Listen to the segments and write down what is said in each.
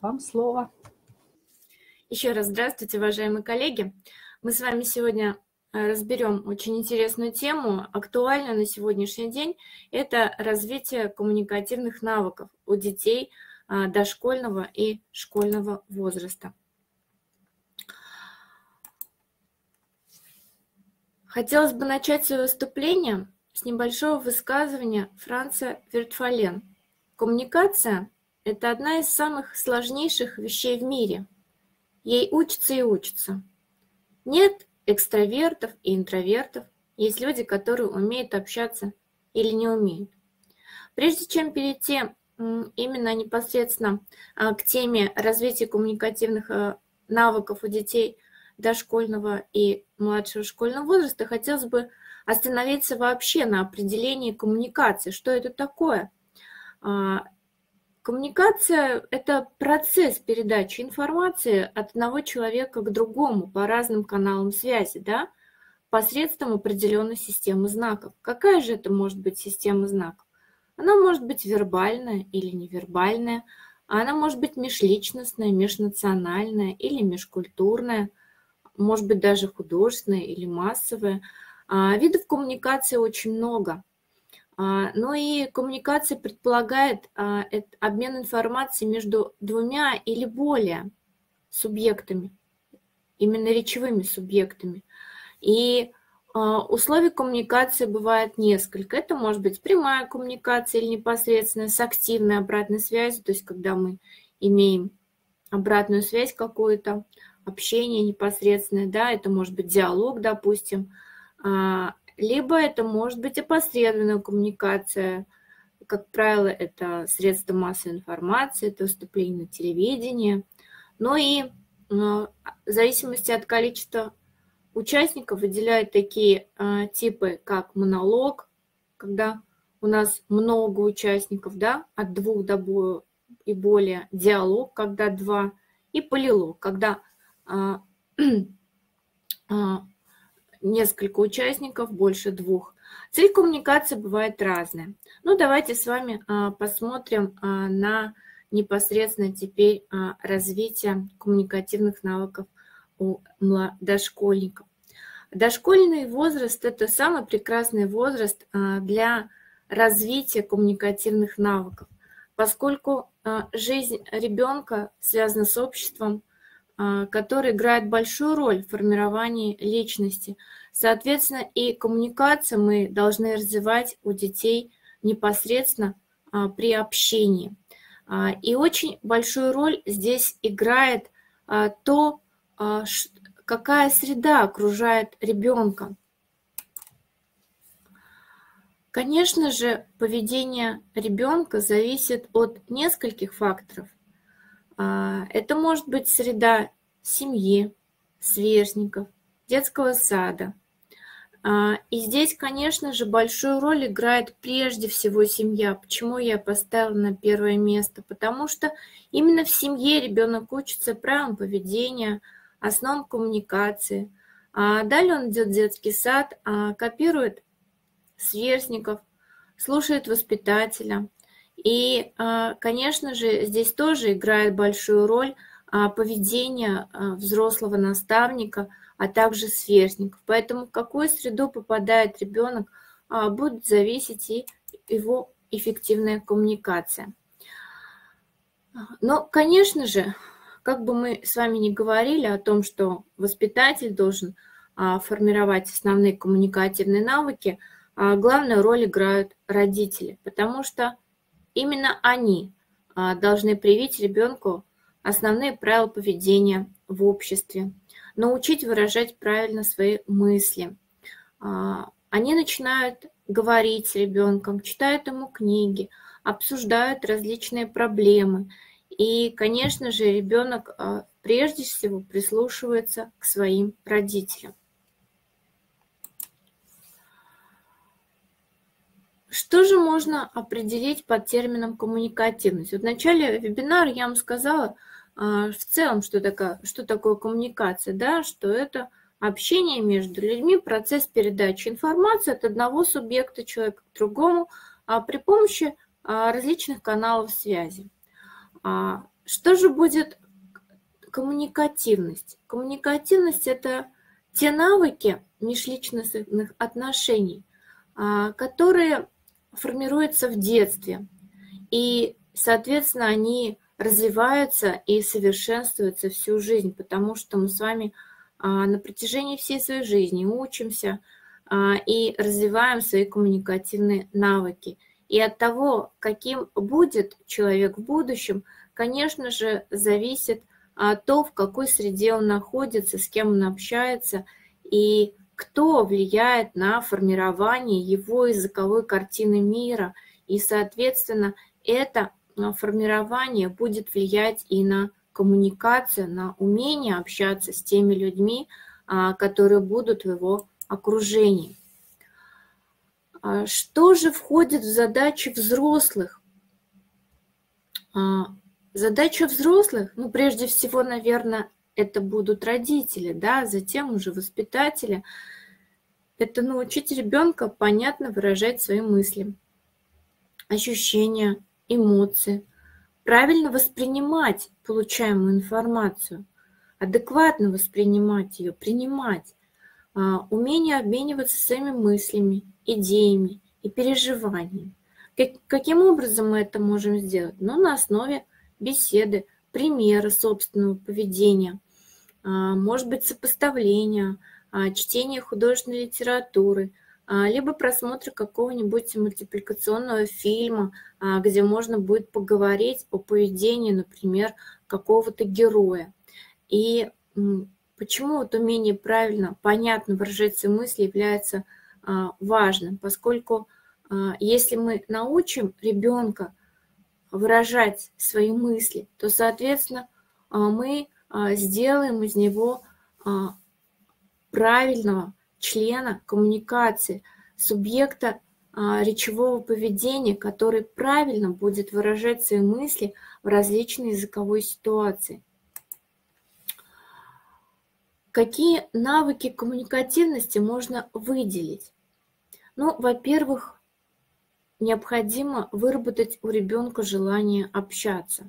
вам слово. Еще раз здравствуйте, уважаемые коллеги. Мы с вами сегодня разберем очень интересную тему, актуальную на сегодняшний день. Это развитие коммуникативных навыков у детей дошкольного и школьного возраста. Хотелось бы начать свое выступление с небольшого высказывания Франца Вертфален. Коммуникация – это одна из самых сложнейших вещей в мире. Ей учатся и учатся. Нет экстравертов и интровертов, есть люди, которые умеют общаться или не умеют. Прежде чем перейти именно непосредственно к теме развития коммуникативных навыков у детей дошкольного и младшего школьного возраста, хотелось бы остановиться вообще на определении коммуникации. Что это такое? Коммуникация – это процесс передачи информации от одного человека к другому по разным каналам связи, да, посредством определенной системы знаков. Какая же это может быть система знаков? Она может быть вербальная или невербальная, она может быть межличностная, межнациональная или межкультурная, может быть даже художественная или массовая. Видов коммуникации очень много. Но и коммуникация предполагает обмен информацией между двумя или более субъектами, именно речевыми субъектами. И условий коммуникации бывает несколько. Это может быть прямая коммуникация или непосредственная с активной обратной связью, то есть когда мы имеем обратную связь какую-то, общение непосредственное, да, это может быть диалог, допустим, либо это может быть опосредованная коммуникация. Как правило, это средства массовой информации, это выступление на телевидении. Но и в зависимости от количества участников выделяют такие типы, как монолог, когда у нас много участников, да, от 2 до и более, диалог, когда 2, и полилог, когда несколько участников, больше 2. Цель коммуникации бывает разная. Ну, давайте с вами посмотрим на непосредственно теперь развитие коммуникативных навыков у дошкольников. Дошкольный возраст – это самый прекрасный возраст для развития коммуникативных навыков, поскольку жизнь ребенка связана с обществом, который играет большую роль в формировании личности. Соответственно, и коммуникацию мы должны развивать у детей непосредственно при общении. И очень большую роль здесь играет то, какая среда окружает ребенка. Конечно же, поведение ребенка зависит от нескольких факторов. Это может быть среда семьи, сверстников, детского сада. И здесь, конечно же, большую роль играет прежде всего семья. Почему я поставила на первое место? Потому что именно в семье ребенок учится правилам поведения, основам коммуникации. Далее он идет в детский сад, копирует сверстников, слушает воспитателя. И, конечно же, здесь тоже играет большую роль поведение взрослого наставника, а также сверстников. Поэтому в какую среду попадает ребенок, будет зависеть и его эффективная коммуникация. Но, конечно же, как бы мы с вами ни говорили о том, что воспитатель должен формировать основные коммуникативные навыки, главную роль играют родители, потому что именно они должны привить ребенку основные правила поведения в обществе, научить выражать правильно свои мысли. Они начинают говорить с ребенком, читают ему книги, обсуждают различные проблемы. И, конечно же, ребенок прежде всего прислушивается к своим родителям. Что же можно определить под термином коммуникативность? Вот в начале вебинара я вам сказала в целом, что такое коммуникация, да, что это общение между людьми, процесс передачи информации от одного субъекта человека к другому при помощи различных каналов связи. Что же будет коммуникативность? Коммуникативность – это те навыки межличностных отношений, которые формируются в детстве. И, соответственно, они развиваются и совершенствуются всю жизнь, потому что мы с вами на протяжении всей своей жизни учимся и развиваем свои коммуникативные навыки. И от того, каким будет человек в будущем, конечно же, зависит то, в какой среде он находится, с кем он общается и кто влияет на формирование его языковой картины мира. И, соответственно, это формирование будет влиять и на коммуникацию, на умение общаться с теми людьми, которые будут в его окружении. Что же входит в задачи взрослых? Задача взрослых, прежде всего, наверное, это будут родители, да, затем уже воспитатели. Это научить ребенка понятно выражать свои мысли, ощущения, эмоции, правильно воспринимать получаемую информацию, адекватно воспринимать ее, принимать, умение обмениваться своими мыслями, идеями и переживаниями. Каким образом мы это можем сделать? На основе беседы, примеры собственного поведения, может быть, сопоставления, чтения художественной литературы, либо просмотра какого-нибудь мультипликационного фильма, где можно будет поговорить о поведении, например, какого-то героя. И почему умение правильно, понятно выражать свои мысли является важным, поскольку если мы научим ребенка выражать свои мысли, то, соответственно, мы сделаем из него правильного члена коммуникации, субъекта речевого поведения, который правильно будет выражать свои мысли в различной языковой ситуации. Какие навыки коммуникативности можно выделить? Во-первых, необходимо выработать у ребенка желание общаться.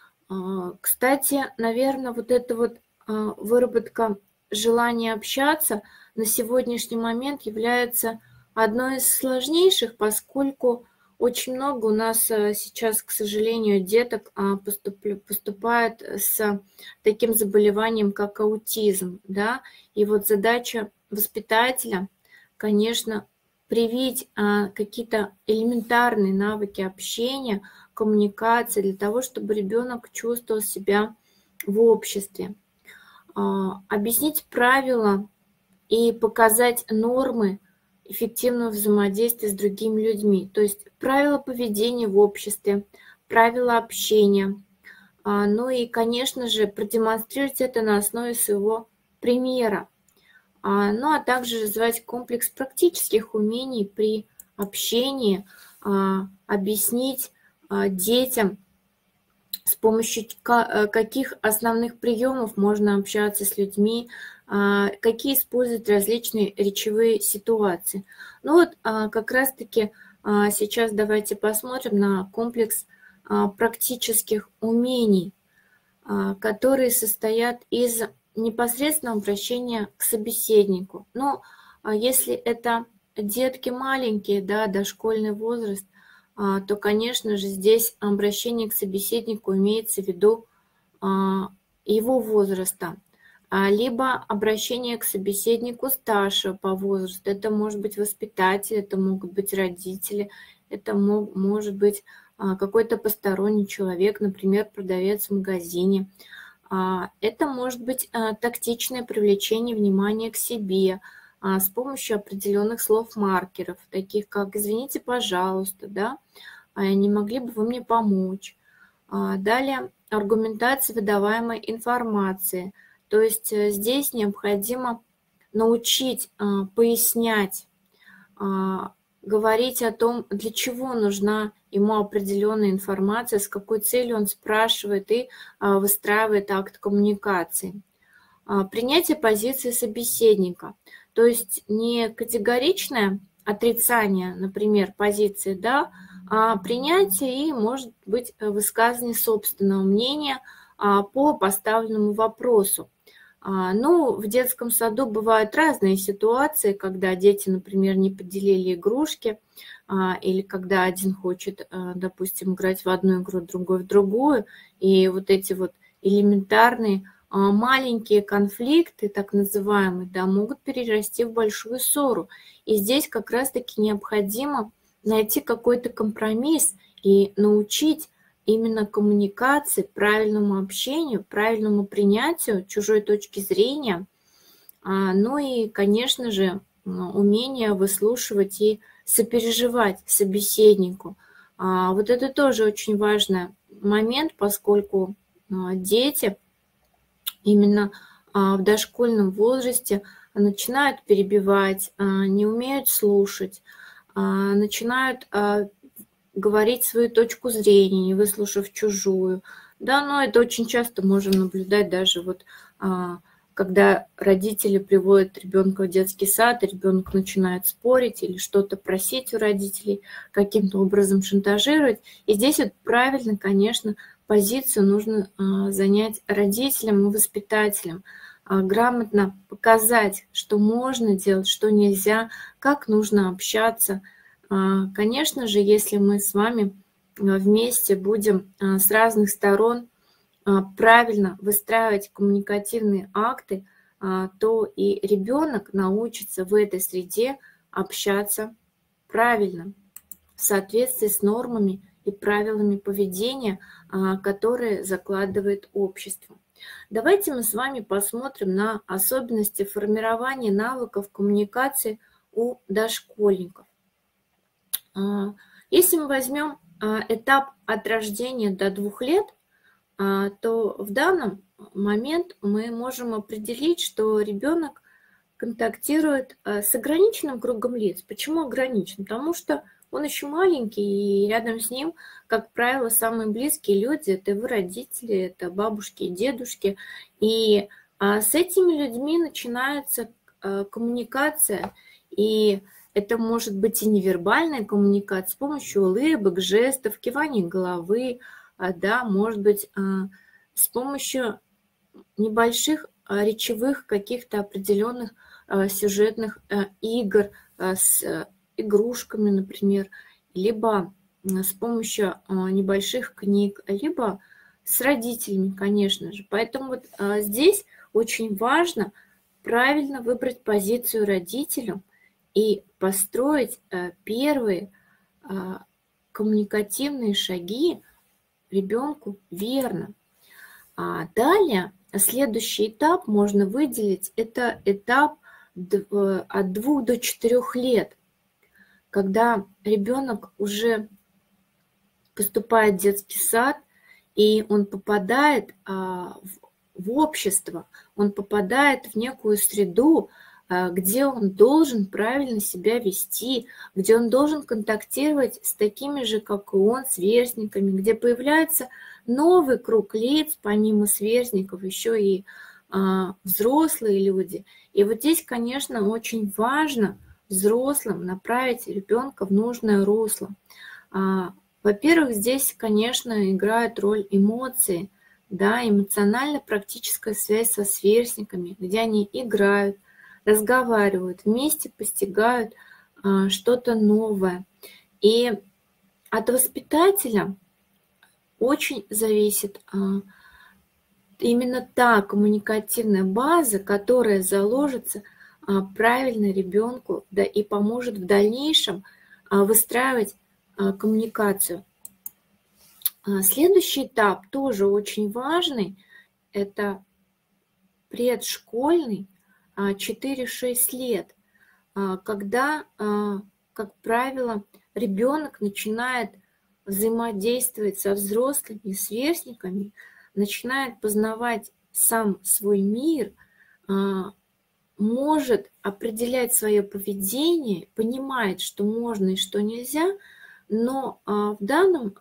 Кстати, наверное, выработка желания общаться на сегодняшний момент является одной из сложнейших, поскольку очень много у нас сейчас, к сожалению, деток поступает с таким заболеванием, как аутизм, да, и задача воспитателя, конечно, привить какие-то элементарные навыки общения, коммуникации для того, чтобы ребенок чувствовал себя в обществе. Объяснить правила и показать нормы эффективного взаимодействия с другими людьми, то есть правила поведения в обществе, правила общения. И, конечно же, продемонстрировать это на основе своего примера. А также развивать комплекс практических умений при общении, объяснить детям, с помощью каких основных приемов можно общаться с людьми, какие использовать различные речевые ситуации. Как раз-таки сейчас давайте посмотрим на комплекс практических умений, которые состоят из непосредственного обращения к собеседнику. Если это детки маленькие, да, дошкольный возраст, то, конечно же, здесь обращение к собеседнику имеется в виду его возраста, либо обращение к собеседнику старшего по возрасту. Это может быть воспитатель, это могут быть родители, это может быть какой-то посторонний человек, например, продавец в магазине. Это может быть тактичное привлечение внимания к себе с помощью определенных слов-маркеров, таких как «извините, пожалуйста», да, «не могли бы вы мне помочь». Далее аргументация выдаваемой информации. То есть здесь необходимо научить пояснять, говорить о том, для чего нужна ему определенная информация, с какой целью он спрашивает и выстраивает акт коммуникации. Принятие позиции собеседника. То есть не категоричное отрицание, например, позиции, да, принятие и, может быть, высказывание собственного мнения по поставленному вопросу. Ну, в детском саду бывают разные ситуации, когда дети, например, не поделили игрушки, или когда один хочет, допустим, играть в одну игру, другой в другую, и вот эти вот элементарные маленькие конфликты, так называемые, да, могут перерасти в большую ссору. И здесь как раз-таки необходимо найти какой-то компромисс и научить именно коммуникации, правильному общению, правильному принятию чужой точки зрения, ну и, конечно же, умение выслушивать и сопереживать собеседнику. Вот это тоже очень важный момент, поскольку дети именно в дошкольном возрасте начинают перебивать, не умеют слушать, начинают говорить свою точку зрения, не выслушав чужую. Да, но это очень часто можем наблюдать даже вот когда родители приводят ребенка в детский сад, и ребенок начинает спорить или что-то просить у родителей, каким-то образом шантажировать. И здесь вот правильно, конечно, позицию нужно занять родителям и воспитателям, грамотно показать, что можно делать, что нельзя, как нужно общаться. Конечно же, если мы с вами вместе будем с разных сторон правильно выстраивать коммуникативные акты, то и ребенок научится в этой среде общаться правильно, в соответствии с нормами и правилами поведения, которые закладывает общество. Давайте мы с вами посмотрим на особенности формирования навыков коммуникации у дошкольников. Если мы возьмем этап от рождения до 2 лет, то в данном момент мы можем определить, что ребенок контактирует с ограниченным кругом лиц. Почему ограничен? Потому что он еще маленький, и рядом с ним, как правило, самые близкие люди – это его родители, это бабушки и дедушки. И с этими людьми начинается коммуникация, и это может быть и невербальная коммуникация с помощью улыбок, жестов, кивания головы, да, может быть, с помощью небольших речевых каких-то определенных сюжетных игр с игрушками, например, либо с помощью небольших книг, либо с родителями, конечно же. Поэтому вот здесь очень важно правильно выбрать позицию родителю и построить первые коммуникативные шаги ребенку верно. Далее, следующий этап можно выделить, это этап от 2 до 4 лет, когда ребенок уже поступает в детский сад, и он попадает в общество, он попадает в некую среду, где он должен правильно себя вести, где он должен контактировать с такими же, как и он, сверстниками, где появляется новый круг лиц, помимо сверстников, еще и взрослые люди. И вот здесь, конечно, очень важно взрослым направить ребенка в нужное русло. Во-первых, здесь, конечно, играет роль эмоции, да, эмоционально-практическая связь со сверстниками, где они играют, разговаривают, вместе постигают что-то новое. И от воспитателя очень зависит именно та коммуникативная база, которая заложится правильно ребенку, да, и поможет в дальнейшем выстраивать коммуникацию. Следующий этап тоже очень важный, это предшкольный, 4-6 лет, когда, как правило, ребенок начинает взаимодействовать со взрослыми сверстниками, начинает познавать сам свой мир, может определять свое поведение, понимает, что можно и что нельзя, но в данном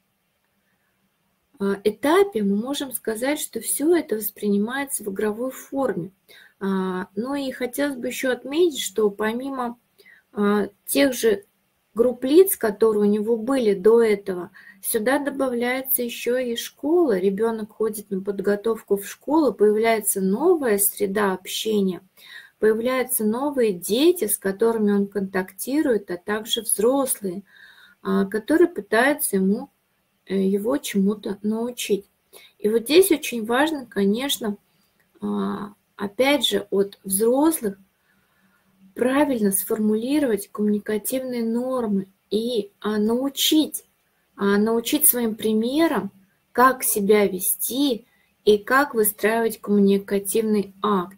этапе мы можем сказать, что все это воспринимается в игровой форме. Ну и хотелось бы еще отметить, что помимо тех же групп лиц, которые у него были до этого, сюда добавляется еще и школа. Ребенок ходит на подготовку в школу, появляется новая среда общения, появляются новые дети, с которыми он контактирует, а также взрослые, которые пытаются его чему-то научить. И вот здесь очень важно, конечно, опять же, от взрослых правильно сформулировать коммуникативные нормы и научить своим примером, как себя вести и как выстраивать коммуникативный акт.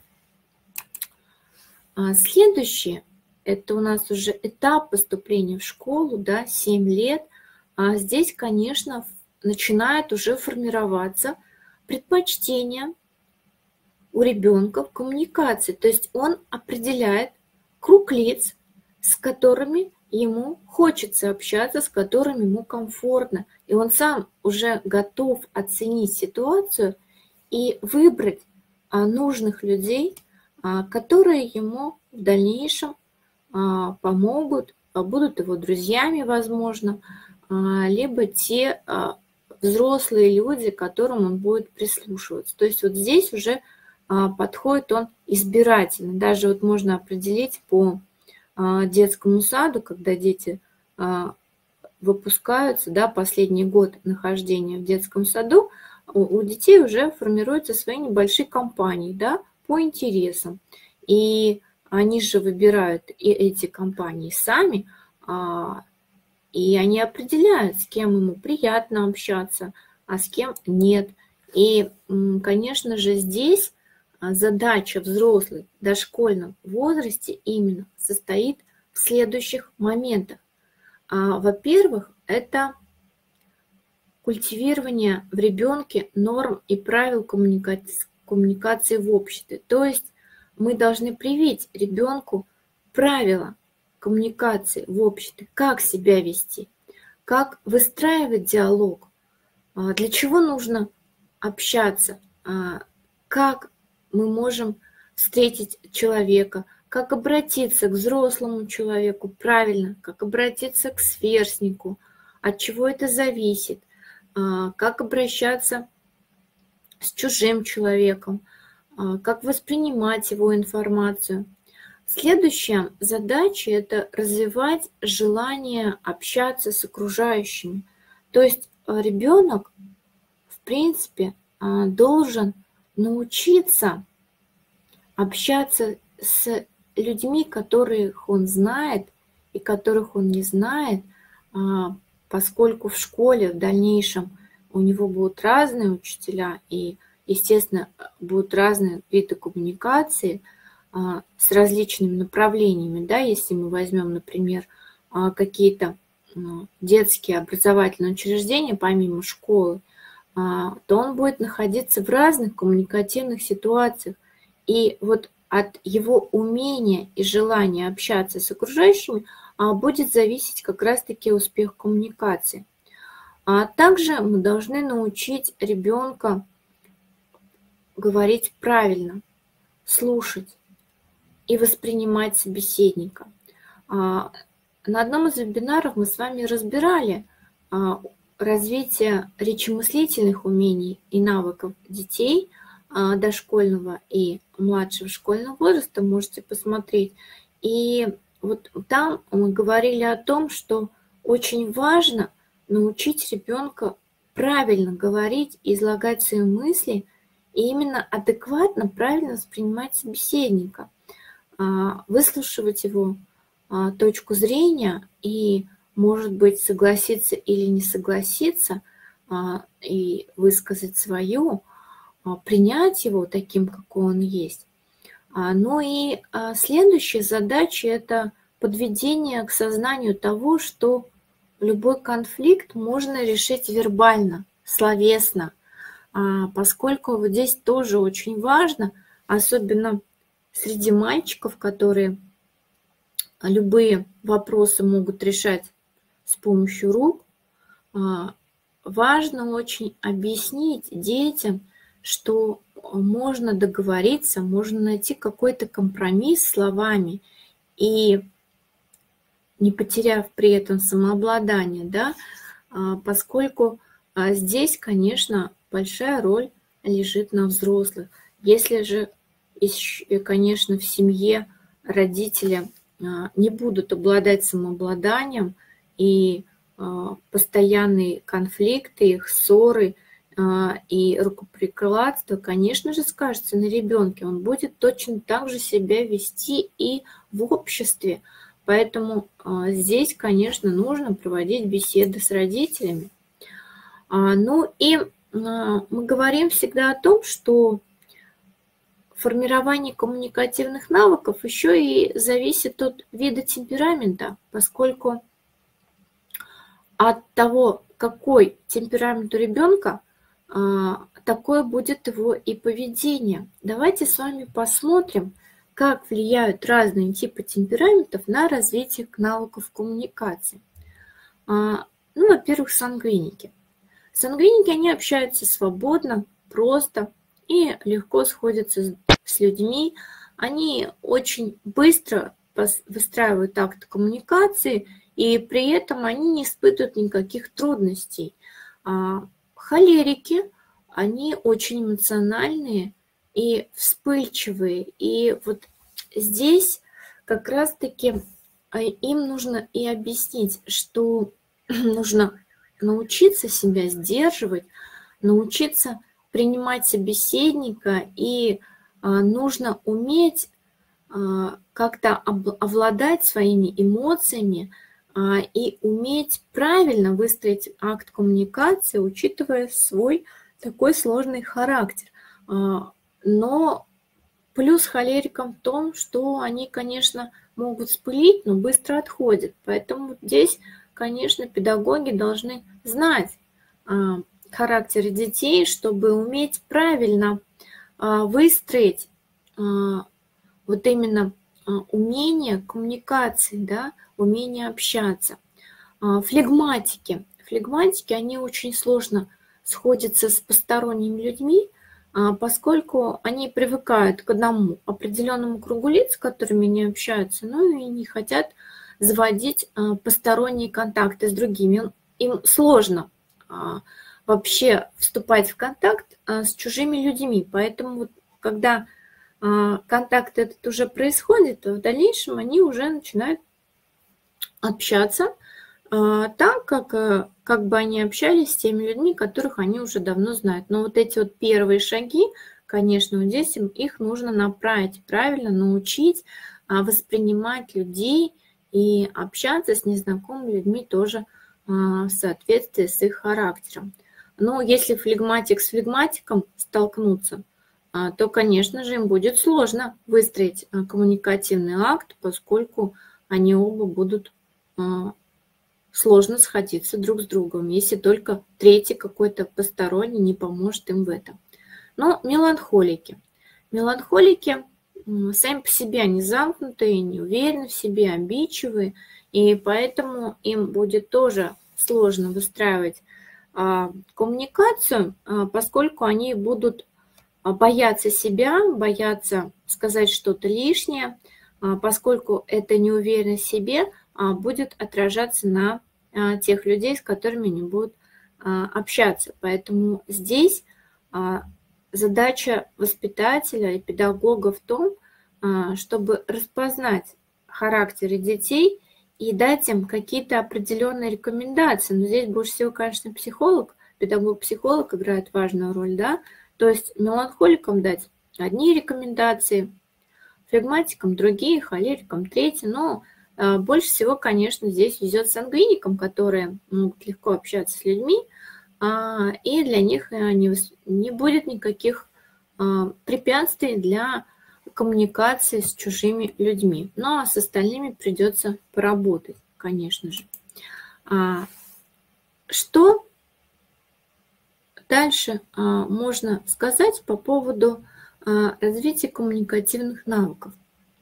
Следующее – это у нас уже этап поступления в школу, да, 7 лет. Здесь, конечно, начинает уже формироваться предпочтение у ребенка в коммуникации. То есть он определяет круг лиц, с которыми ему хочется общаться, с которыми ему комфортно. И он сам уже готов оценить ситуацию и выбрать нужных людей, которые ему в дальнейшем помогут, будут его друзьями, возможно, либо те взрослые люди, к которым он будет прислушиваться. То есть вот здесь уже подходит он избирательно. Даже вот можно определить по детскому саду, когда дети выпускаются, да, последний год нахождения в детском саду, у детей уже формируются свои небольшие компании, да, по интересам. И они же выбирают и эти компании сами, и они определяют, с кем ему приятно общаться, а с кем нет. И, конечно же, здесь задача взрослых в дошкольном возрасте именно состоит в следующих моментах. Во-первых, это культивирование в ребенке норм и правил коммуникации в обществе. То есть мы должны привить ребенку правила коммуникации в обществе, как себя вести, как выстраивать диалог, для чего нужно общаться, как мы можем встретить человека, как обратиться к взрослому человеку правильно, как обратиться к сверстнику, от чего это зависит, как обращаться с чужим человеком, как воспринимать его информацию. Следующая задача – это развивать желание общаться с окружающими. То есть ребенок, в принципе, должен научиться общаться с людьми, которых он знает и которых он не знает, поскольку в школе в дальнейшем у него будут разные учителя и, естественно, будут разные виды коммуникации с различными направлениями. Да, если мы возьмем, например, какие-то детские образовательные учреждения помимо школы, то он будет находиться в разных коммуникативных ситуациях. И вот от его умения и желания общаться с окружающими будет зависеть как раз-таки успех коммуникации. А также мы должны научить ребенка говорить правильно, слушать и воспринимать собеседника. На одном из вебинаров мы с вами разбирали развитие речемыслительных умений и навыков детей дошкольного и младшего школьного возраста, можете посмотреть. И вот там мы говорили о том, что очень важно научить ребенка правильно говорить, излагать свои мысли и именно адекватно, правильно воспринимать собеседника, выслушивать его точку зрения и, может быть, согласиться или не согласиться и высказать свою, принять его таким, какой он есть. Ну и следующая задача – это подведение к сознанию того, что любой конфликт можно решить вербально, словесно, поскольку вот здесь тоже очень важно, особенно среди мальчиков, которые любые вопросы могут решать с помощью рук, важно очень объяснить детям, что можно договориться, можно найти какой-то компромисс словами и не потеряв при этом самообладание, да, поскольку здесь, конечно, большая роль лежит на взрослых. Если же, конечно, в семье родители не будут обладать самообладанием, и постоянные конфликты, их ссоры и рукоприкладство, конечно же, скажется на ребенке. Он будет точно так же себя вести и в обществе. Поэтому здесь, конечно, нужно проводить беседы с родителями. Ну и мы говорим всегда о том, что формирование коммуникативных навыков еще и зависит от вида темперамента, поскольку от того, какой темперамент у ребенка, такое будет его и поведение. Давайте с вами посмотрим, как влияют разные типы темпераментов на развитие навыков коммуникации. Ну, во-первых, сангвиники. Сангвиники, они общаются свободно, просто и легко сходятся с людьми. Они очень быстро выстраивают акт коммуникации, и при этом они не испытывают никаких трудностей. Холерики, они очень эмоциональные и вспыльчивые. И вот здесь как раз-таки им нужно и объяснить, что нужно научиться себя сдерживать, научиться принимать собеседника, и нужно уметь как-то овладать своими эмоциями и уметь правильно выстроить акт коммуникации, учитывая свой такой сложный характер. Но плюс холерикам в том, что они, конечно, могут вспылить, но быстро отходят. Поэтому здесь, конечно, педагоги должны знать характер детей, чтобы уметь правильно выстроить вот именно умение коммуникации, да, умение общаться. Флегматики. Флегматики, они очень сложно сходятся с посторонними людьми, поскольку они привыкают к одному определенному кругу лиц, с которыми они общаются, но и не хотят заводить посторонние контакты с другими. Им сложно вообще вступать в контакт с чужими людьми. Поэтому вот, когда контакт этот уже происходит, то в дальнейшем они уже начинают общаться так, как бы они общались с теми людьми, которых они уже давно знают. Но вот эти вот первые шаги, конечно, вот здесь их нужно направить правильно, научить воспринимать людей и общаться с незнакомыми людьми тоже в соответствии с их характером. Но если флегматик с флегматиком столкнутся, то, конечно же, им будет сложно выстроить коммуникативный акт, поскольку они оба будут сложно сходиться друг с другом, если только третий какой-то посторонний не поможет им в этом. Но меланхолики. Меланхолики сами по себе они замкнутые, не уверены в себе, обидчивые, и поэтому им будет тоже сложно выстраивать коммуникацию, поскольку они будут бояться себя, бояться сказать что-то лишнее, поскольку эта неуверенность в себе будет отражаться на тех людей, с которыми они будут общаться. Поэтому здесь задача воспитателя и педагога в том, чтобы распознать характеры детей и дать им какие-то определенные рекомендации. Но здесь больше всего, конечно, психолог, педагог-психолог играет важную роль, да, то есть меланхоликам дать одни рекомендации, флегматикам другие, холерикам третьи, но больше всего, конечно, здесь везет сангвиникам, которые могут легко общаться с людьми, и для них не будет никаких препятствий для коммуникации с чужими людьми. Ну а с остальными придется поработать, конечно же. Что дальше можно сказать по поводу развития коммуникативных навыков?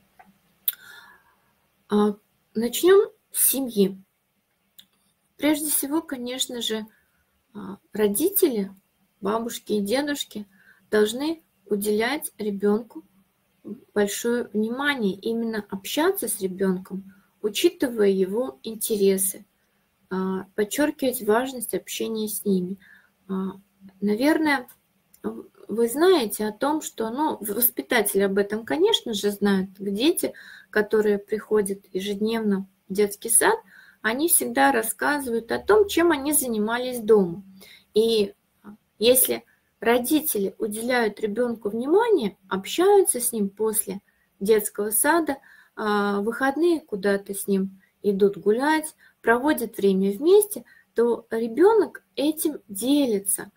Начнем с семьи. Прежде всего, конечно же, родители, бабушки и дедушки должны уделять ребенку большое внимание, именно общаться с ребенком учитывая его интересы, подчеркивать важность общения с ними. Наверное, вы знаете о том, что, воспитатели об этом, конечно же, знают. Дети, которые приходят ежедневно в детский сад, они всегда рассказывают о том, чем они занимались дома. И если родители уделяют ребенку внимание, общаются с ним после детского сада, в выходные куда-то с ним идут гулять, проводят время вместе, то ребенок этим делится.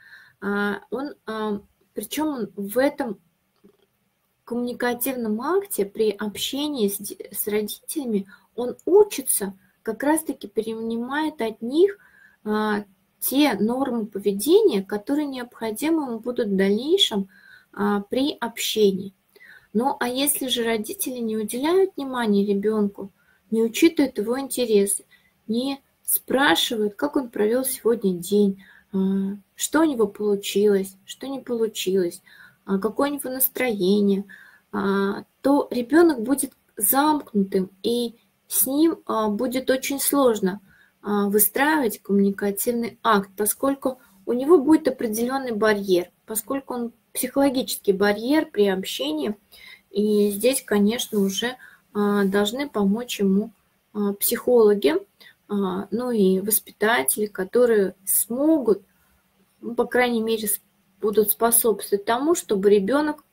Причем он в этом коммуникативном акте при общении с родителями он учится, как раз-таки перенимает от них те нормы поведения, которые необходимы ему будут в дальнейшем при общении. Ну а если же родители не уделяют внимания ребенку, не учитывают его интересы, не спрашивают, как он провел сегодня день, что у него получилось, что не получилось, какое у него настроение, то ребенок будет замкнутым, и с ним будет очень сложно выстраивать коммуникативный акт, поскольку у него будет определенный барьер, поскольку он психологический барьер при общении, и здесь, конечно, уже должны помочь ему психологи, ну и воспитатели, которые смогут, по крайней мере, будут способствовать тому, чтобы ребенок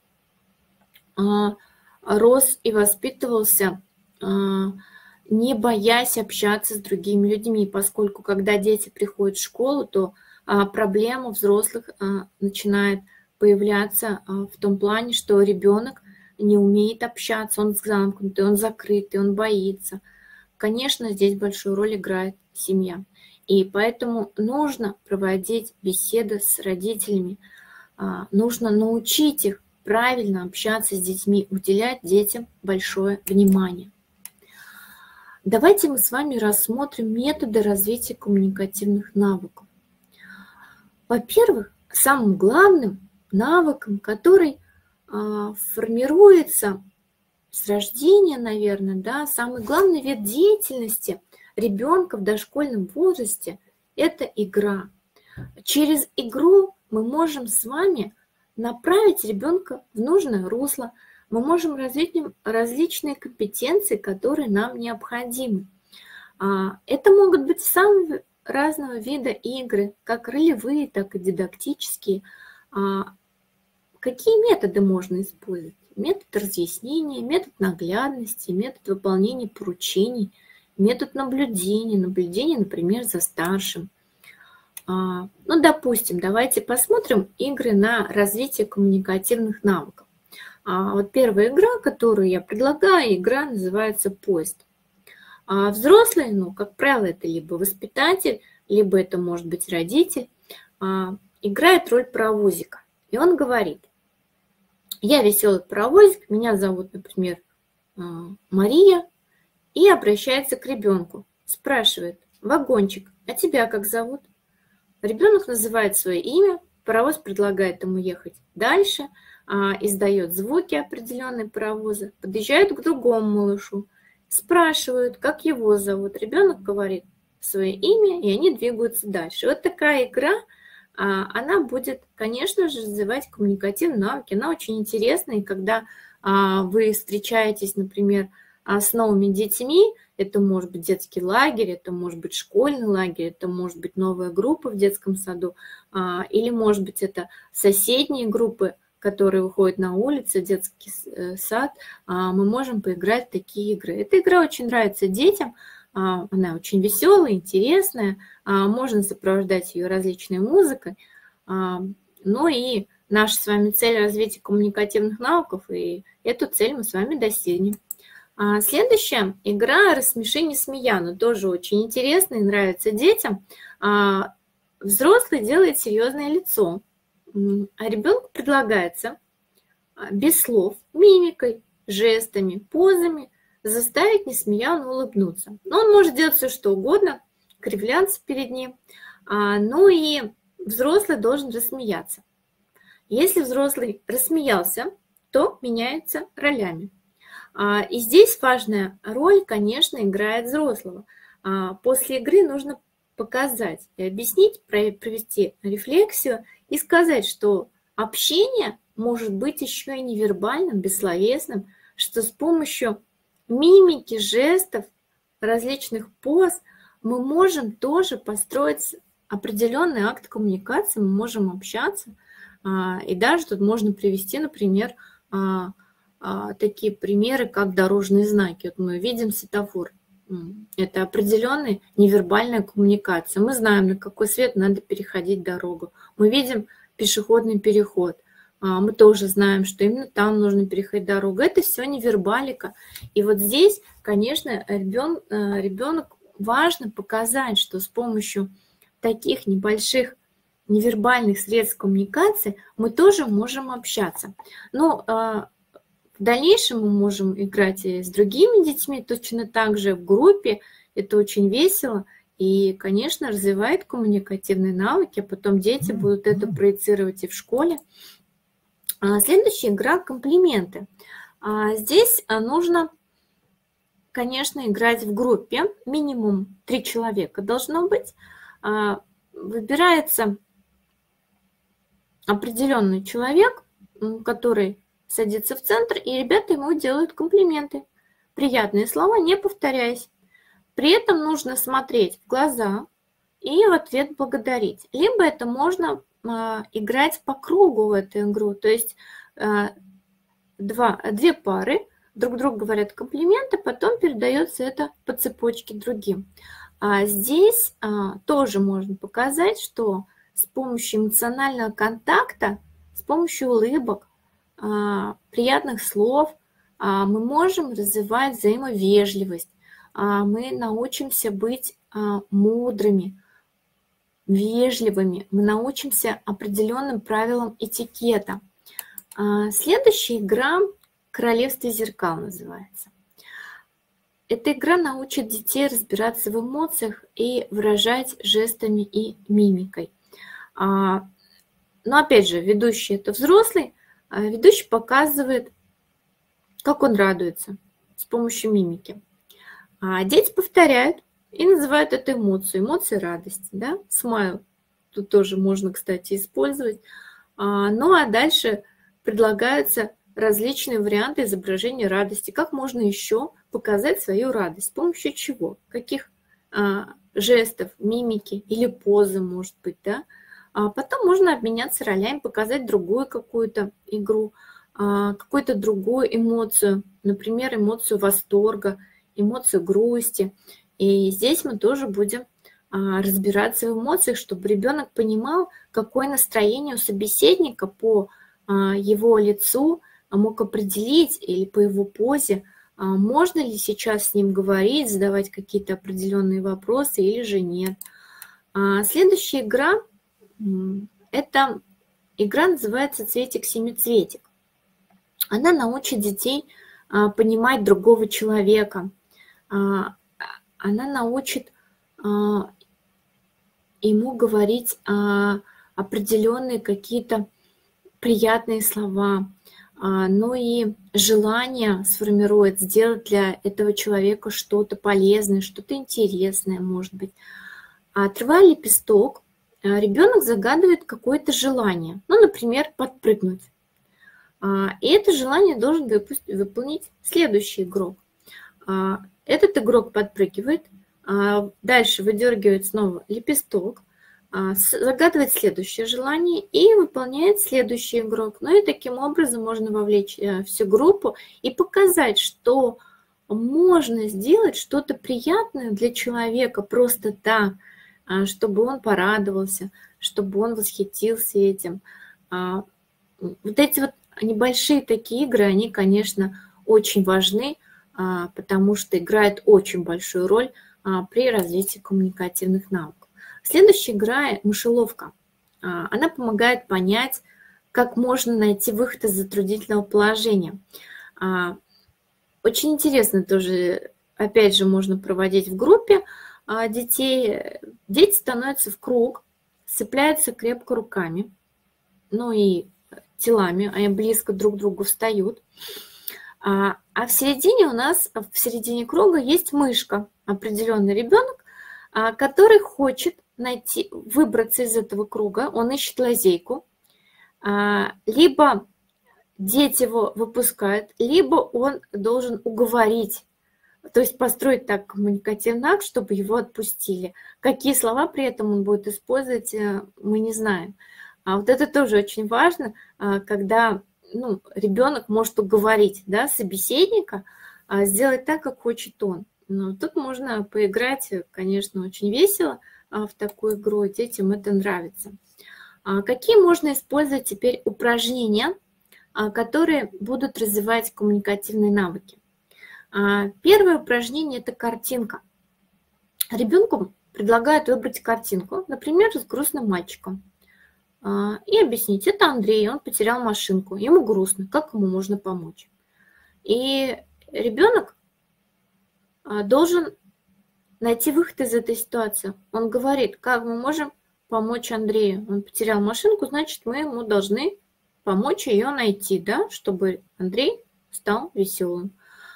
рос и воспитывался, не боясь общаться с другими людьми, поскольку когда дети приходят в школу, то проблема взрослых начинает появляться в том плане, что ребенок не умеет общаться, он замкнутый, он закрытый, он боится. Конечно, здесь большую роль играет семья. И поэтому нужно проводить беседы с родителями, нужно научить их правильно общаться с детьми, уделять детям большое внимание. Давайте мы с вами рассмотрим методы развития коммуникативных навыков. Во-первых, самым главным навыком, который формируется с рождения, наверное, да, самый главный вид деятельности ребенка в дошкольном возрасте – это игра. Через игру мы можем с вами направить ребенка в нужное русло, мы можем развить в нем различные компетенции, которые нам необходимы. Это могут быть самого разного вида игры, как ролевые, так и дидактические. Какие методы можно использовать? Метод разъяснения, метод наглядности, метод выполнения поручений, метод наблюдения, например, за старшим. Допустим, давайте посмотрим игры на развитие коммуникативных навыков. Вот первая игра, которую я предлагаю, игра называется «Поезд». Взрослый, как правило, это либо воспитатель, либо это может быть родитель, играет роль паровозика. И он говорит: я веселый паровозик, меня зовут, например, Мария, и обращается к ребенку, спрашивает: вагончик, а тебя как зовут? Ребенок называет свое имя, паровоз предлагает ему ехать дальше, издает звуки определенные паровоза, подъезжают к другому малышу, спрашивают, как его зовут. Ребенок говорит свое имя, и они двигаются дальше. Вот такая игра, она будет, конечно же, развивать коммуникативные навыки. Она очень интересная, и когда вы встречаетесь, например, с новыми детьми, это может быть детский лагерь, это может быть школьный лагерь, это может быть новая группа в детском саду, или, может быть, это соседние группы, которые выходят на улицу, детский сад, мы можем поиграть в такие игры. Эта игра очень нравится детям, она очень веселая, интересная, можно сопровождать ее различной музыкой. Ну и наша с вами цель развития коммуникативных навыков, и эту цель мы с вами достигнем. Следующая игра «Рассмеши, не смея», но тоже очень интересная и нравится детям. Взрослый делает серьезное лицо, а ребенку предлагается без слов, мимикой, жестами, позами заставить несмеянно улыбнуться. Но он может делать все, что угодно, кривляться перед ним, ну и взрослый должен рассмеяться. Если взрослый рассмеялся, то меняются ролями. И здесь важная роль, конечно, играет взрослого. После игры нужно показать и объяснить, провести рефлексию и сказать, что общение может быть еще и невербальным, бессловесным, что с помощью мимики, жестов, различных поз мы можем тоже построить определенный акт коммуникации, мы можем общаться. И даже тут можно привести, например, такие примеры, как дорожные знаки. Вот мы видим светофор. Это определенная невербальная коммуникация. Мы знаем, на какой свет надо переходить дорогу. Мы видим пешеходный переход. Мы тоже знаем, что именно там нужно переходить дорогу. Это все невербалика. И вот здесь, конечно, ребенок важно показать, что с помощью таких небольших невербальных средств коммуникации мы тоже можем общаться. Но в дальнейшем мы можем играть и с другими детьми, точно так же в группе. Это очень весело и, конечно, развивает коммуникативные навыки, а потом дети будут это проецировать и в школе. Следующая игра – комплименты. Здесь нужно, конечно, играть в группе. Минимум 3 человека должно быть. Выбирается определенный человек, который садится в центр, и ребята ему делают комплименты. Приятные слова, не повторяясь. При этом нужно смотреть в глаза и в ответ благодарить. Либо это можно играть по кругу в эту игру. То есть две пары друг другу говорят комплименты, потом передается это по цепочке другим. Здесь тоже можно показать, что с помощью эмоционального контакта, с помощью улыбок, приятных слов мы можем развивать взаимовежливость, мы научимся быть мудрыми, вежливыми, мы научимся определенным правилам этикета. Следующая игра «Королевство зеркал» называется. Эта игра научит детей разбираться в эмоциях и выражать жестами и мимикой. Но опять же, ведущий – это взрослый, ведущий показывает, как он радуется с помощью мимики. Дети повторяют и называют это эмоцию, эмоции радости. Да? Смайл тут тоже можно, кстати, использовать. Ну а дальше предлагаются различные варианты изображения радости. Как можно еще показать свою радость? С помощью чего? Каких жестов, мимики или позы, может быть, да? Потом можно обменяться ролями, показать другую какую-то игру, какую-то другую эмоцию, например, эмоцию восторга, эмоцию грусти. И здесь мы тоже будем разбираться в эмоциях, чтобы ребенок понимал, какое настроение у собеседника по его лицу, мог определить или по его позе, можно ли сейчас с ним говорить, задавать какие-то определенные вопросы или же нет. Следующая игра – эта игра называется «Цветик-семицветик». Она научит детей понимать другого человека. Она научит ему говорить определенные какие-то приятные слова, но и желание сформирует сделать для этого человека что-то полезное, что-то интересное, может быть. Отрывая лепесток, ребенок загадывает какое-то желание, ну, например, подпрыгнуть. И это желание должен выполнить следующий игрок. Этот игрок подпрыгивает, дальше выдергивает снова лепесток, загадывает следующее желание и выполняет следующий игрок. Ну и таким образом можно вовлечь всю группу и показать, что можно сделать что-то приятное для человека просто так, чтобы он порадовался, чтобы он восхитился этим. Вот эти вот небольшие такие игры, они, конечно, очень важны, потому что играют очень большую роль при развитии коммуникативных навыков. Следующая игра – мышеловка. Она помогает понять, как можно найти выход из затруднительного положения. Очень интересно тоже, опять же, можно проводить в группе детей. Дети становятся в круг, сцепляются крепко руками, ну и телами, они близко друг к другу встают. А в середине у нас, в середине круга есть мышка, определенный ребенок, который хочет выбраться из этого круга, он ищет лазейку, либо дети его выпускают, либо он должен уговорить, то есть построить так коммуникативный акт, чтобы его отпустили. Какие слова при этом он будет использовать, мы не знаем. А вот это тоже очень важно, когда ребенок может уговорить, да, собеседника сделать так, как хочет он. Но тут можно поиграть, конечно, очень весело в такую игру, детям это нравится. Какие можно использовать теперь упражнения, которые будут развивать коммуникативные навыки? Первое упражнение – это картинка. Ребенку предлагают выбрать картинку, например, с грустным мальчиком, и объяснить: это Андрей, он потерял машинку, ему грустно, как ему можно помочь? И ребенок должен найти выход из этой ситуации. Он говорит: как мы можем помочь Андрею? Он потерял машинку, значит, мы ему должны помочь ее найти, да, чтобы Андрей стал веселым.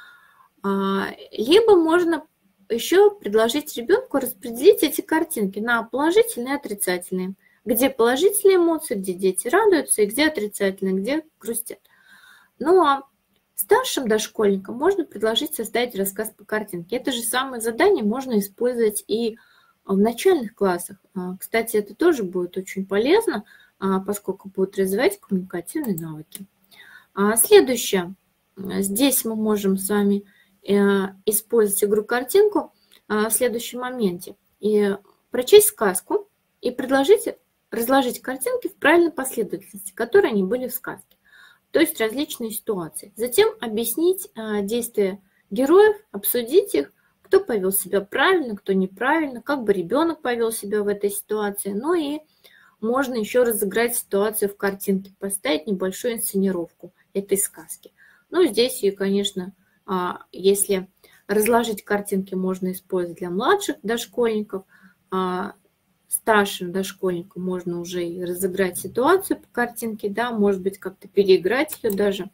Либо можно еще предложить ребенку распределить эти картинки на положительные и отрицательные. Где положительные эмоции, где дети радуются, и где отрицательные, где грустят. Ну а старшим дошкольникам можно предложить составить рассказ по картинке. Это же самое задание можно использовать и в начальных классах. Кстати, это тоже будет очень полезно, поскольку будет развивать коммуникативные навыки. Следующее. Здесь мы можем с вами использовать игру-картинку в следующем моменте. И прочесть сказку и предложить разложить картинки в правильной последовательности, которые они были в сказке. То есть различные ситуации. Затем объяснить действия героев, обсудить их, кто повел себя правильно, кто неправильно, как бы ребенок повел себя в этой ситуации. Ну и можно еще разыграть ситуацию в картинке, поставить небольшую инсценировку этой сказки. Ну, здесь, и, конечно, если разложить картинки, можно использовать для младших дошкольников, старшим дошкольникам можно уже и разыграть ситуацию по картинке, да, может быть, как-то переиграть ее даже.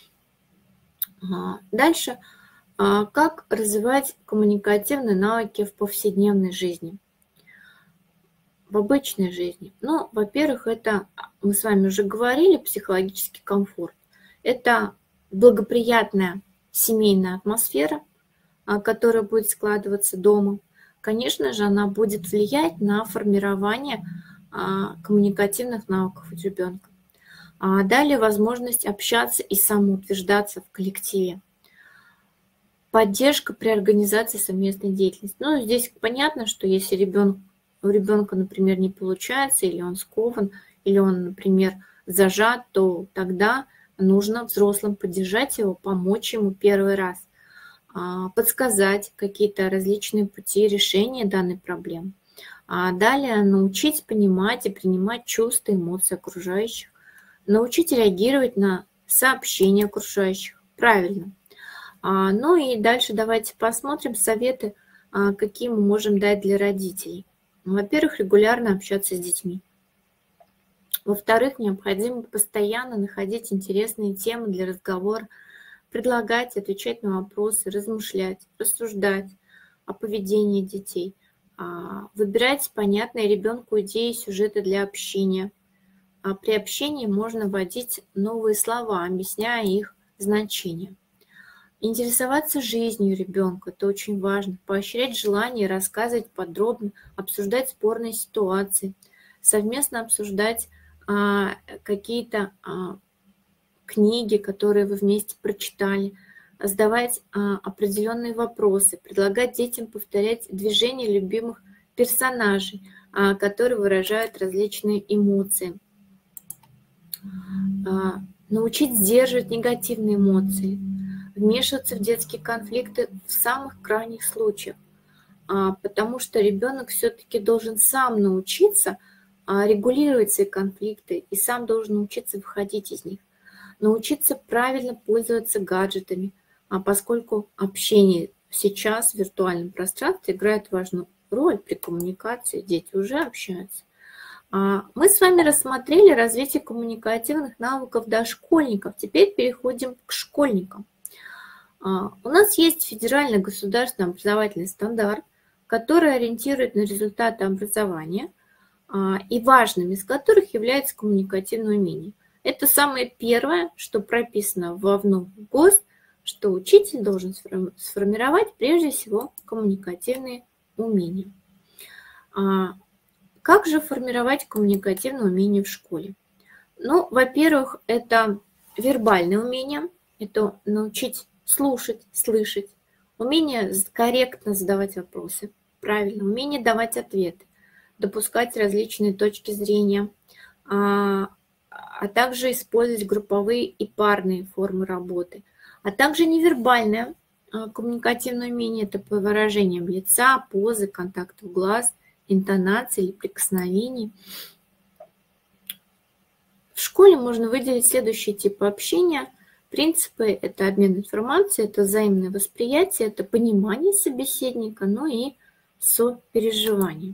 Дальше, как развивать коммуникативные навыки в повседневной жизни, в обычной жизни. Ну, во-первых, это, мы с вами уже говорили, психологический комфорт. Это благоприятная семейная атмосфера, которая будет складываться дома. Конечно же, она будет влиять на формирование коммуникативных навыков у ребенка. Далее возможность общаться и самоутверждаться в коллективе. Поддержка при организации совместной деятельности. Ну, здесь понятно, что если у ребенка, например, не получается, или он скован, или он, например, зажат, то тогда нужно взрослым поддержать его, помочь ему первый раз, подсказать какие-то различные пути решения данной проблемы. Далее научить понимать и принимать чувства, эмоции окружающих, научить реагировать на сообщения окружающих правильно. Ну и дальше давайте посмотрим советы, какие мы можем дать для родителей. Во-первых, регулярно общаться с детьми. Во-вторых, необходимо постоянно находить интересные темы для разговора, предлагать, отвечать на вопросы, размышлять, рассуждать о поведении детей, выбирать понятные ребенку идеи, сюжеты для общения. При общении можно вводить новые слова, объясняя их значение. Интересоваться жизнью ребенка, это очень важно. Поощрять желание рассказывать подробно, обсуждать спорные ситуации, совместно обсуждать какие-то книги, которые вы вместе прочитали, задавать определенные вопросы, предлагать детям повторять движения любимых персонажей, которые выражают различные эмоции. Научить сдерживать негативные эмоции, вмешиваться в детские конфликты в самых крайних случаях, потому что ребенок все-таки должен сам научиться регулировать свои конфликты и сам должен научиться выходить из них. Научиться правильно пользоваться гаджетами, поскольку общение сейчас в виртуальном пространстве играет важную роль при коммуникации, дети уже общаются. Мы с вами рассмотрели развитие коммуникативных навыков дошкольников. Теперь переходим к школьникам. У нас есть федеральный государственный образовательный стандарт, который ориентирует на результаты образования, и важным из которых является коммуникативное умение. Это самое первое, что прописано в ГОС, что учитель должен сформировать прежде всего коммуникативные умения. Как же формировать коммуникативное умение в школе? Ну, во-первых, это вербальное умение, это научить слушать, слышать, умение корректно задавать вопросы, правильно, умение давать ответы, допускать различные точки зрения, а также использовать групповые и парные формы работы, а также невербальное коммуникативное умение, это по выражениям лица, позы, контактов глаз, интонации или прикосновений. В школе можно выделить следующие типы общения. Принципы – это обмен информацией, это взаимное восприятие, это понимание собеседника, ну и сопереживание.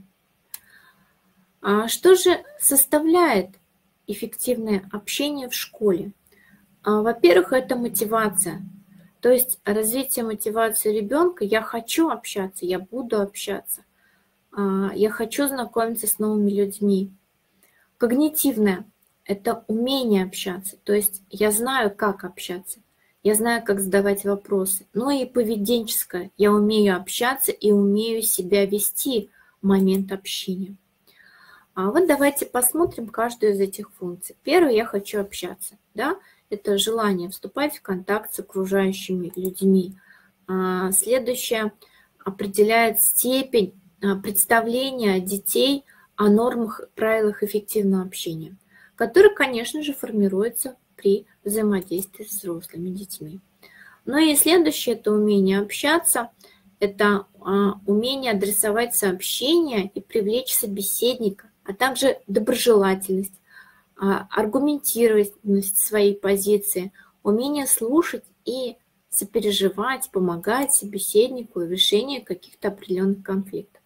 Что же составляет эффективное общение в школе? Во-первых, это мотивация. То есть развитие мотивации ребенка. Я хочу общаться, я буду общаться. Я хочу знакомиться с новыми людьми. Когнитивное – это умение общаться. То есть я знаю, как общаться. Я знаю, как задавать вопросы. Ну и поведенческое. Я умею общаться и умею себя вести в момент общения. Вот давайте посмотрим каждую из этих функций. Первое, я хочу общаться. Да? Это желание вступать в контакт с окружающими людьми. Следующее определяет степень представления детей о нормах, правилах эффективного общения, которые, конечно же, формируются при взаимодействии с взрослыми детьми. Ну и следующее – это умение общаться, это умение адресовать сообщения и привлечь собеседника, а также доброжелательность, аргументированность своей позиции, умение слушать и сопереживать, помогать собеседнику в решении каких-то определенных конфликтов.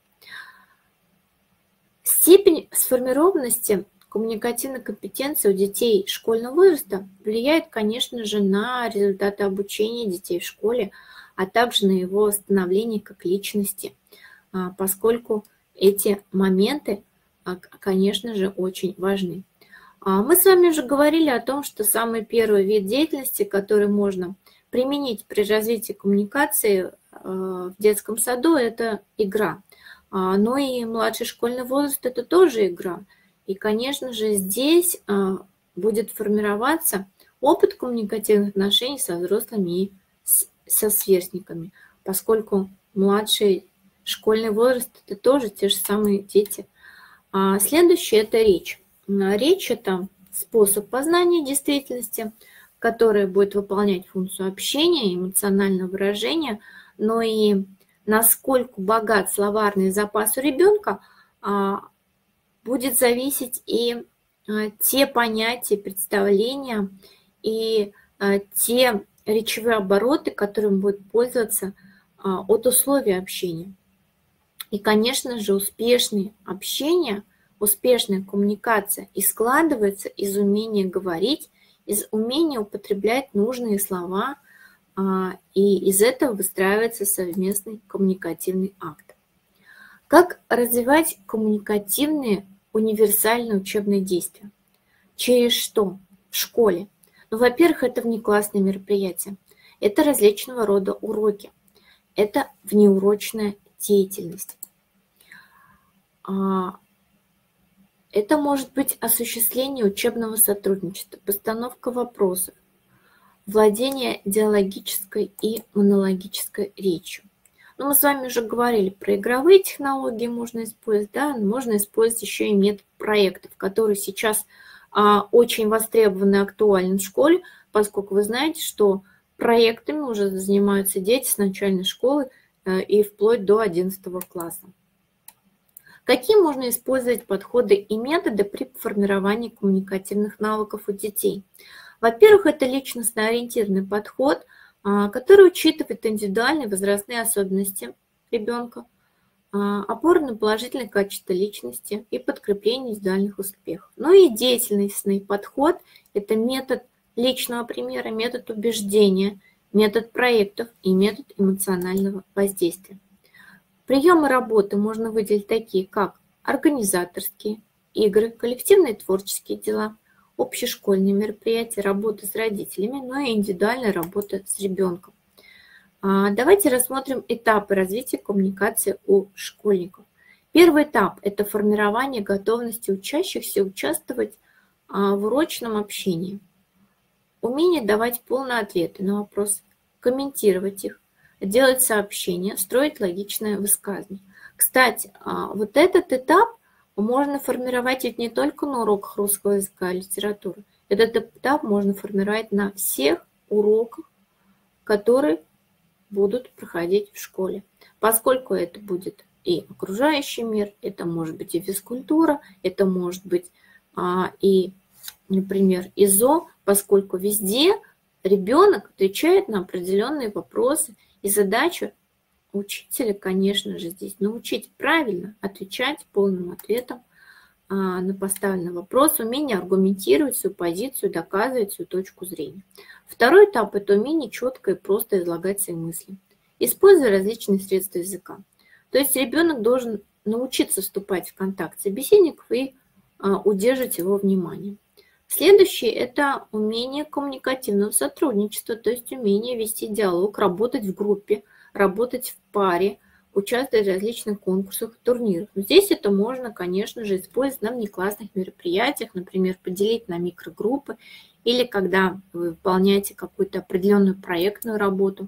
Степень сформированности коммуникативной компетенции у детей школьного возраста влияет, конечно же, на результаты обучения детей в школе, а также на его становление как личности, поскольку эти моменты, конечно же, очень важны. Мы с вами уже говорили о том, что самый первый вид деятельности, который можно применить при развитии коммуникации в детском саду, это игра. Но и младший школьный возраст – это тоже игра. И, конечно же, здесь будет формироваться опыт коммуникативных отношений со взрослыми и со сверстниками, поскольку младший школьный возраст – это тоже те же самые дети. Следующее – это речь. Речь – это способ познания действительности, который будет выполнять функцию общения, эмоционального выражения, но и насколько богат словарный запас у ребенка, будет зависеть и те понятия, представления и те речевые обороты, которым будет пользоваться от условий общения. И, конечно же, успешное общение, успешная коммуникация и складывается из умения говорить, из умения употреблять нужные слова, и из этого выстраивается совместный коммуникативный акт. Как развивать коммуникативные универсальные учебные действия? Через что? В школе. Ну, во-первых, это внеклассные мероприятия, это различного рода уроки, это внеурочная деятельность. Это может быть осуществление учебного сотрудничества, постановка вопросов, владение диалогической и монологической речью. Но мы с вами уже говорили про игровые технологии, можно использовать, да, можно использовать еще и метод проектов, который сейчас очень востребован и актуален в школе, поскольку вы знаете, что проектами уже занимаются дети с начальной школы и вплоть до 11 класса. Какие можно использовать подходы и методы при формировании коммуникативных навыков у детей? Во-первых, это личностно-ориентированный подход, который учитывает индивидуальные возрастные особенности ребенка, опору на положительные качества личности и подкрепление индивидуальных успехов. Ну и деятельностный подход – это метод личного примера, метод убеждения, метод проектов и метод эмоционального воздействия. Приемы работы можно выделить такие, как организаторские, игры, коллективные творческие дела, общешкольные мероприятия, работа с родителями, но и индивидуальная работа с ребенком. Давайте рассмотрим этапы развития коммуникации у школьников. Первый этап – это формирование готовности учащихся участвовать в урочном общении. Умение давать полные ответы на вопросы, комментировать их, делать сообщения, строить логичное высказывание. Кстати, вот этот этап можно формировать ведь не только на уроках русского языка и литературы. Этот этап можно формировать на всех уроках, которые будут проходить в школе, поскольку это будет и окружающий мир, это может быть и физкультура, это может быть и, например, ИЗО, поскольку везде ребенок отвечает на определенные вопросы, и задача учителя, конечно же, здесь научить правильно отвечать полным ответом на поставленный вопрос, умение аргументировать свою позицию, доказывать свою точку зрения. Второй этап – это умение четко и просто излагать свои мысли, используя различные средства языка. То есть ребенок должен научиться вступать в контакт с собеседником и удерживать его внимание. Следующее – это умение коммуникативного сотрудничества, то есть умение вести диалог, работать в группе, работать в паре, участвовать в различных конкурсах, турнирах. Здесь это можно, конечно же, использовать на внеклассных мероприятиях, например, поделить на микрогруппы или когда вы выполняете какую-то определенную проектную работу.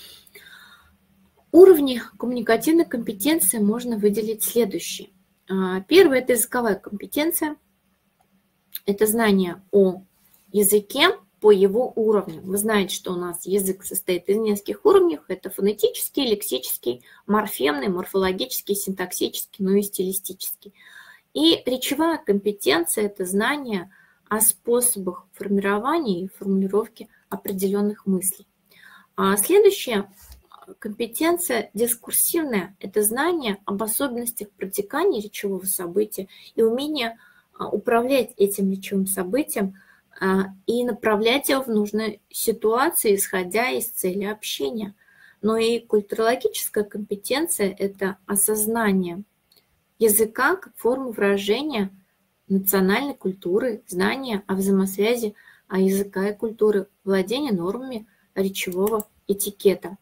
Уровни коммуникативной компетенции можно выделить следующие. Первое – это языковая компетенция. Это знание о языке по его уровню. Вы знаете, что у нас язык состоит из нескольких уровней. Это фонетический, лексический, морфемный, морфологический, синтаксический, ну и стилистический. И речевая компетенция – это знание о способах формирования и формулировки определенных мыслей. Следующая компетенция дискурсивная – это знание об особенностях протекания речевого события и умение управлять этим речевым событием и направлять его в нужные ситуации, исходя из цели общения. Но и культурологическая компетенция – это осознание языка как формы выражения национальной культуры, знание о взаимосвязи языка и культуры, владение нормами речевого этикета.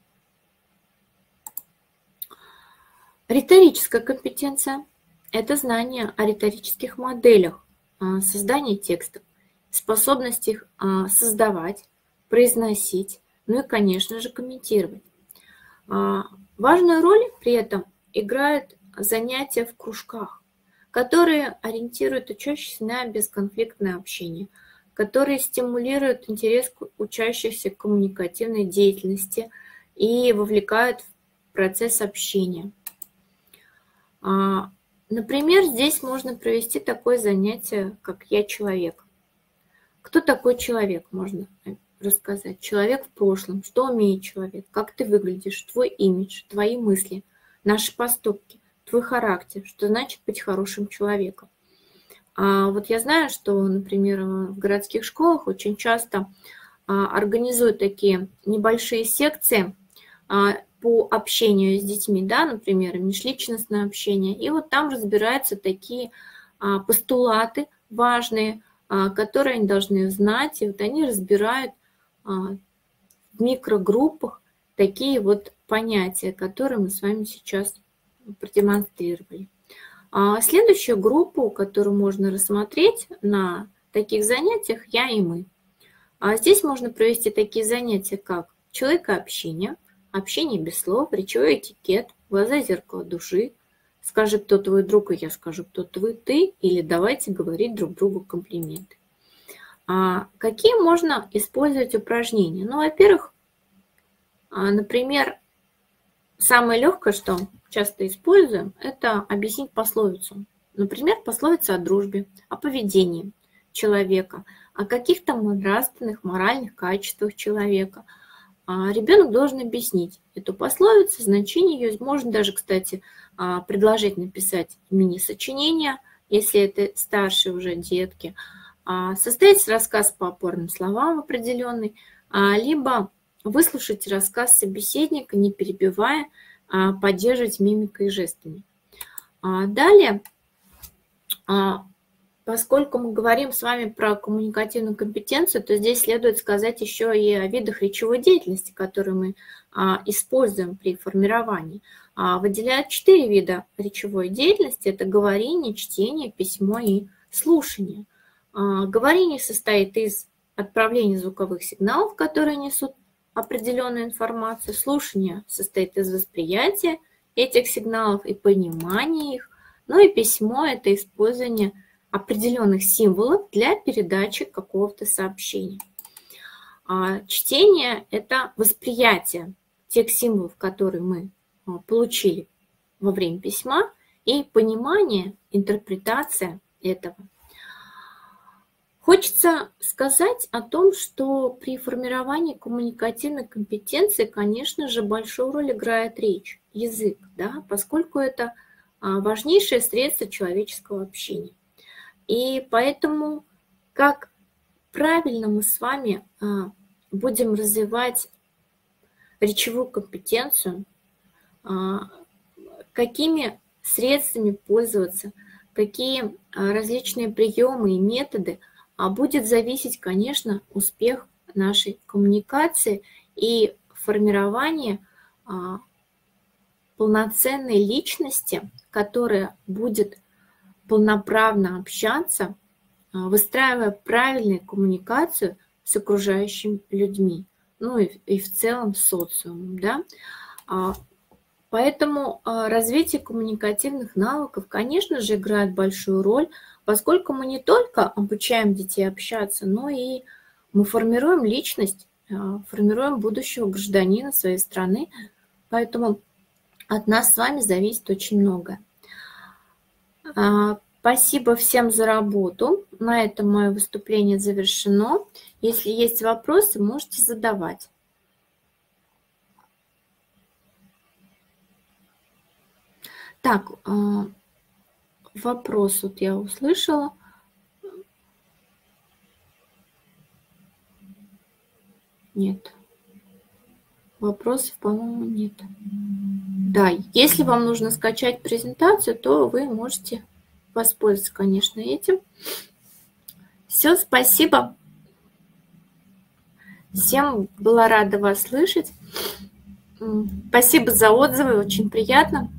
Риторическая компетенция – это знание о риторических моделях, создание текстов, способность их создавать, произносить, ну и, конечно же, комментировать. Важную роль при этом играют занятия в кружках, которые ориентируют учащихся на бесконфликтное общение, которые стимулируют интерес учащихся к коммуникативной деятельности и вовлекают в процесс общения. Например, здесь можно провести такое занятие, как «Я человек». Кто такой человек, можно рассказать. Человек в прошлом, что умеет человек, как ты выглядишь, твой имидж, твои мысли, наши поступки, твой характер, что значит быть хорошим человеком. Вот я знаю, что, например, в городских школах очень часто организуют такие небольшие секции по общению с детьми, да, например, межличностное общение. И вот там разбираются такие постулаты важные, которые они должны знать. И вот они разбирают в микрогруппах такие вот понятия, которые мы с вами сейчас продемонстрировали. Следующую группу, которую можно рассмотреть на таких занятиях, «Я и мы». Здесь можно провести такие занятия, как человекообщение, общение без слов, речевой этикет, глаза зеркало души, скажи, кто твой друг, и я скажу, кто ты, или давайте говорить друг другу комплименты. Какие можно использовать упражнения? Ну, во-первых, например, самое легкое, что часто используем, это объяснить пословицу. Например, пословица о дружбе, о поведении человека, о каких-то нравственных, моральных качествах человека. Ребенок должен объяснить эту пословицу, значение ее. Можно даже, кстати, предложить написать мини-сочинение, если это старшие уже детки, составить рассказ по опорным словам определенный, либо выслушать рассказ собеседника, не перебивая, а поддерживать мимикой и жестами. Далее, поскольку мы говорим с вами про коммуникативную компетенцию, то здесь следует сказать еще и о видах речевой деятельности, которые мы используем при формировании. Выделяют 4 вида речевой деятельности. Это говорение, чтение, письмо и слушание. Говорение состоит из отправления звуковых сигналов, которые несут определенную информацию. Слушание состоит из восприятия этих сигналов и понимания их. Ну и письмо – это использование определенных символов для передачи какого-то сообщения. Чтение – это восприятие тех символов, которые мы получили во время письма, и понимание, интерпретация этого. Хочется сказать о том, что при формировании коммуникативной компетенции, конечно же, большую роль играет речь, язык, да, поскольку это важнейшее средство человеческого общения. И поэтому, как правильно мы с вами будем развивать речевую компетенцию, какими средствами пользоваться, какие различные приемы и методы, будет зависеть, конечно, успех нашей коммуникации и формирование полноценной личности, которая будет полноправно общаться, выстраивая правильную коммуникацию с окружающими людьми, ну и в целом с социумом, да. Поэтому развитие коммуникативных навыков, конечно же, играет большую роль, поскольку мы не только обучаем детей общаться, но и мы формируем личность, формируем будущего гражданина своей страны. Поэтому от нас с вами зависит очень многое. Спасибо всем за работу. На этом мое выступление завершено. Если есть вопросы, можете задавать. Так, вопрос вот я услышала. Нет. Вопросов, по-моему, нет. Да, если вам нужно скачать презентацию, то вы можете воспользоваться, конечно, этим. Все, спасибо. Всем была рада вас слышать. Спасибо за отзывы, очень приятно.